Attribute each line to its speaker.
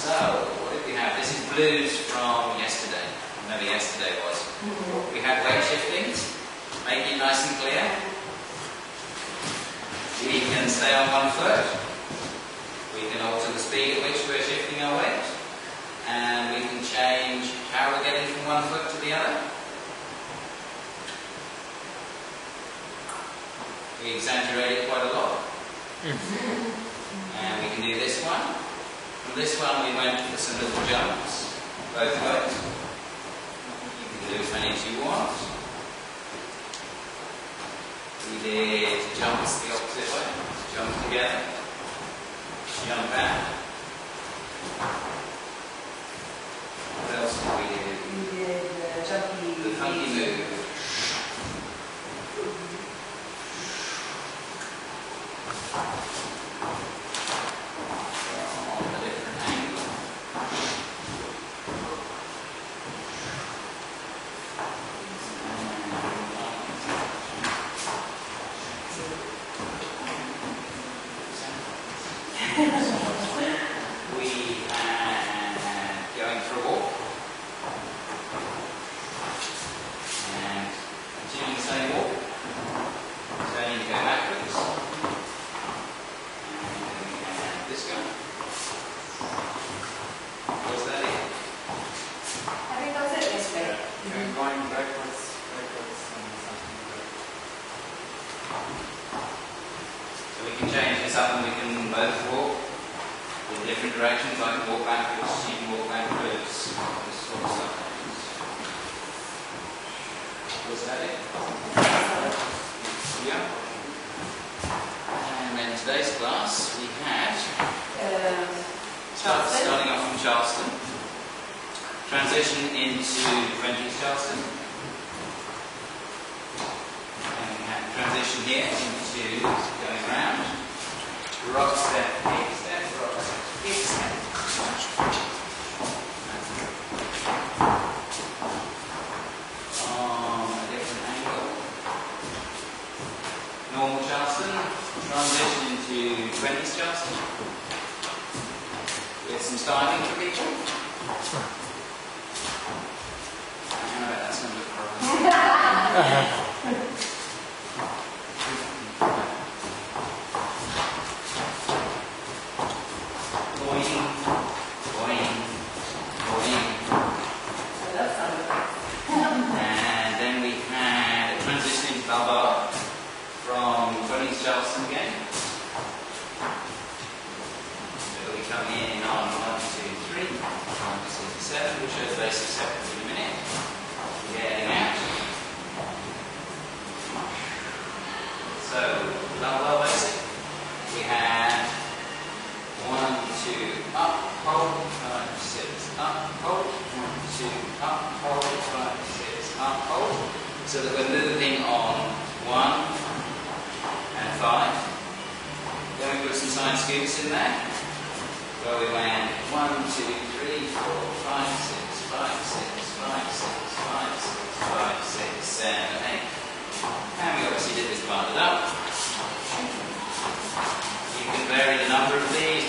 Speaker 1: So, what did we have? This is blues from yesterday. Whenever yesterday was. We had weight shiftings. Make it nice and clear. We can stay on one foot. We can alter the speed at which we're shifting our weight. And we can change how we're getting from one foot to the other. We exaggerate it quite a lot. And we can do this one. From this one we went for some little jumps, both ways. You can do as many as you want. We did jumps the opposite way. Jump together. Jump out. What else did we do?
Speaker 2: We did
Speaker 1: the funky move. Starting off from Charleston, transition into 20s Charleston, and we have transition here into going round, rock step, kick step, rock step, kick step. On a different angle. Normal Charleston, transition into 20s Charleston. With some styling for people. I know that's going to look wrong. Boing, boing, boing. And then we had a transition into Balboa from 20s Charleston again. Come in on 1, 2, 3, 1, 2, 7, we'll show the basic seconds in a minute. Getting out. So, Balboa basic. We had 1, 2, up, hold, 5, 6, up, hold, 1, 2, up, hold, 5, 6, up, hold. So that we're moving on 1 and 5. Then we put some side scoops in there. Where we went 1, 2, 3, 4, 5, 6, 5, 6, 5, 6, 5, 6, 7, 8. And we obviously did this bundled up. You can vary the number of these